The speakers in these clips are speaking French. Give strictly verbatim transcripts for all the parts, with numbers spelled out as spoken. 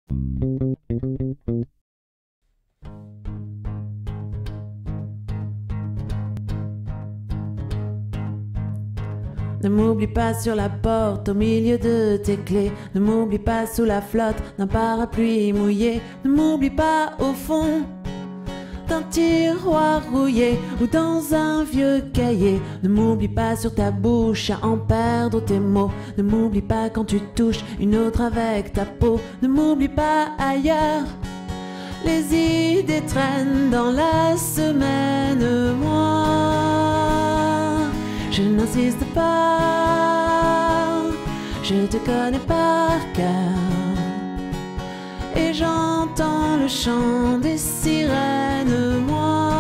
Ne m'oublie pas sur la porte au milieu de tes clés. Ne m'oublie pas sous la flotte d'un parapluie mouillé. Ne m'oublie pas au fond d'un tiroir rouillé ou dans un vieux cahier. Ne m'oublie pas sur ta bouche à en perdre tes mots. Ne m'oublie pas quand tu touches une autre avec ta peau. Ne m'oublie pas ailleurs. Les idées traînent dans la semaine. Moi, je n'insiste pas, je te connais par cœur. Et j'entends le chant des sirènes, moi.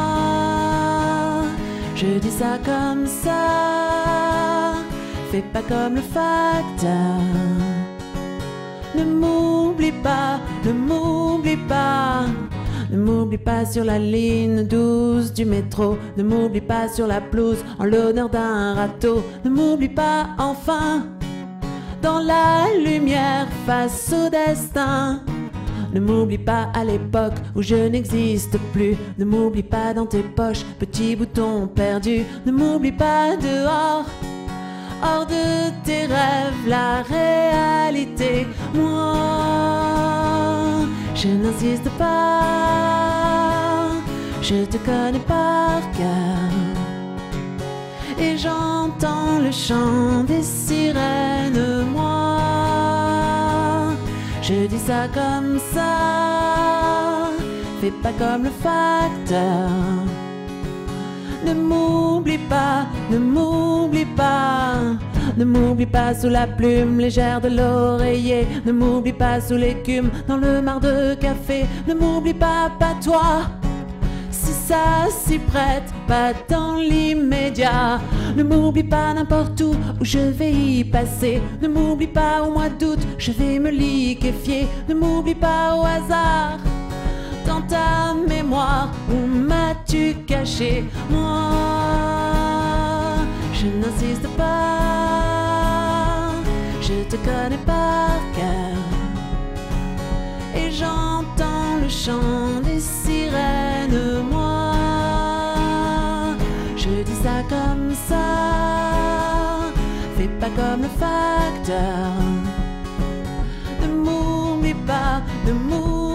Je dis ça comme ça, fais pas comme le facteur. Ne m'oublie pas, ne m'oublie pas. Ne m'oublie pas sur la ligne douze du métro. Ne m'oublie pas sur la pelouse en l'honneur d'un râteau. Ne m'oublie pas enfin dans la lumière face au destin. Ne m'oublie pas à l'époque où je n'existe plus. Ne m'oublie pas dans tes poches, petit bouton perdu. Ne m'oublie pas dehors, hors de tes rêves, la réalité. Moi, je n'insiste pas, je te connais par cœur. Et j'entends le chant des sirènes, moi. Je dis ça comme ça, fais pas comme le facteur. Ne m'oublie pas, ne m'oublie pas. Ne m'oublie pas sous la plume légère de l'oreiller. Ne m'oublie pas sous l'écume dans le mar de café. Ne m'oublie pas, pas toi, si ça s'y prête, pas dans l'immédiat. Ne m'oublie pas n'importe où, où je vais y passer. Ne m'oublie pas au mois d'août, je vais me liquéfier. Ne m'oublie pas au hasard, dans ta mémoire, où m'as-tu caché? Moi, je n'insiste pas, je te connais par cœur. Et j'entends le chant des sirènes, moi. Je dis ça comme ça, fais pas comme le facteur. Ne m'oublie pas, ne m'oublie pas.